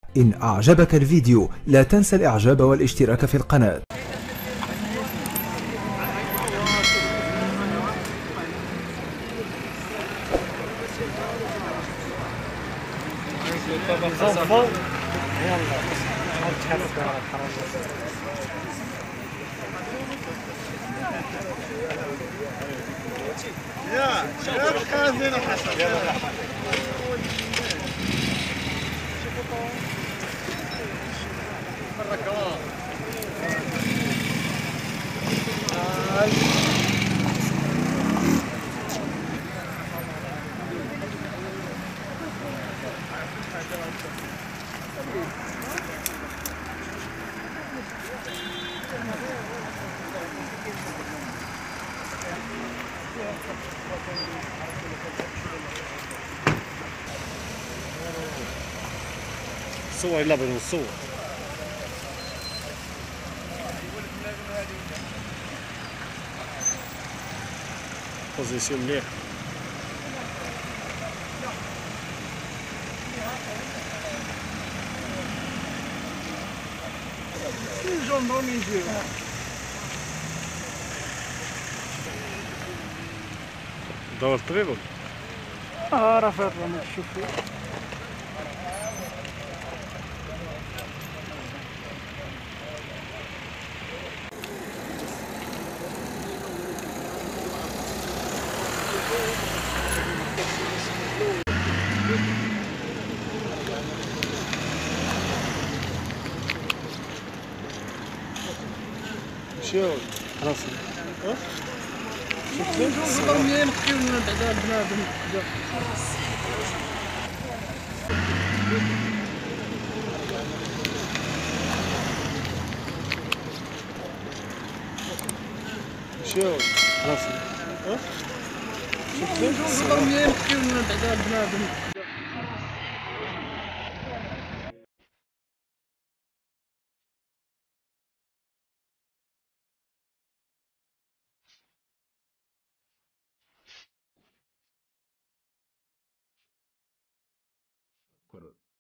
إن أعجبك الفيديو لا تنسى الإعجاب والاشتراك في القناة. يا شباب خازن حسن صور لا بدون صور بوزيسيون مليح الجندرم يجيو دور الطريق راه فات رانا تشوفوا مشيو خلاص شوفوا مليان خيرنا بعدا بنادم مشيو خلاص شوفوا مليان خيرنا بعدا بنادم